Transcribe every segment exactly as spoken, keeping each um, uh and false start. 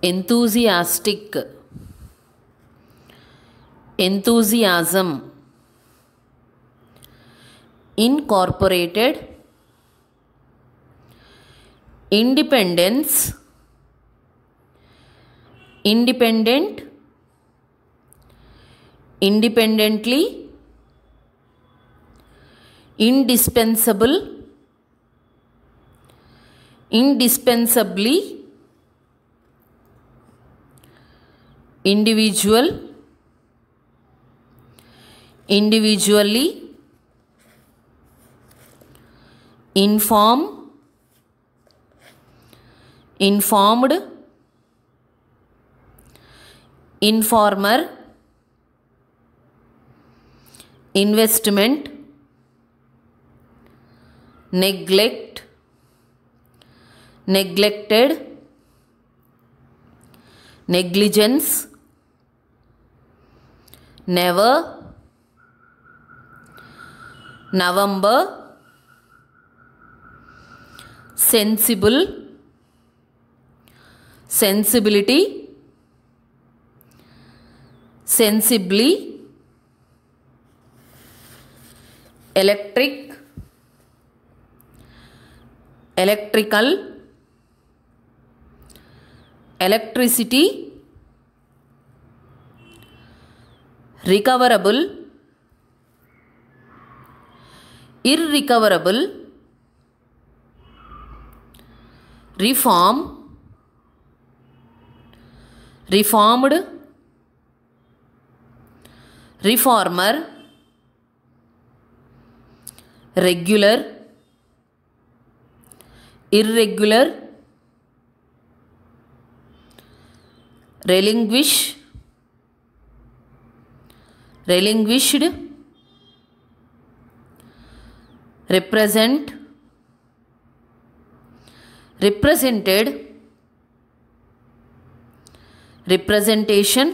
enthusiastic, enthusiasm, incorporated, independence, independent, independently, indispensable, indispensably, individual, individually, inform, informed, informer, investment, neglect, neglected, negligence, never, November, sensible, sensibility, sensibly, electric, electrical, electricity, recoverable, irrecoverable, reform, reformed, reformer, regular, irregular, relinquish, relinquished, represent, represented, representation,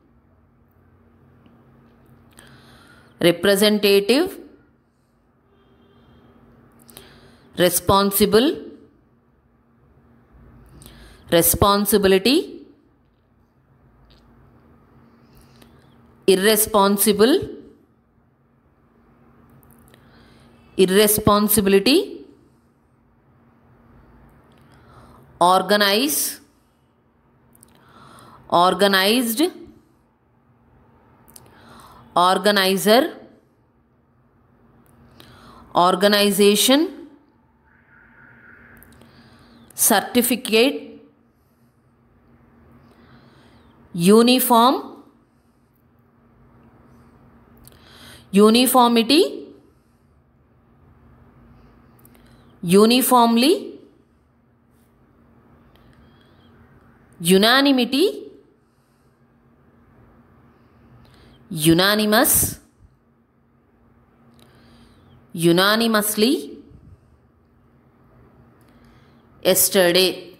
representative, responsible, responsibility, irresponsible, irresponsibility, organize, organized, organizer, organization, certificate, uniform, uniformity, uniformly, unanimity, unanimous, unanimously, yesterday.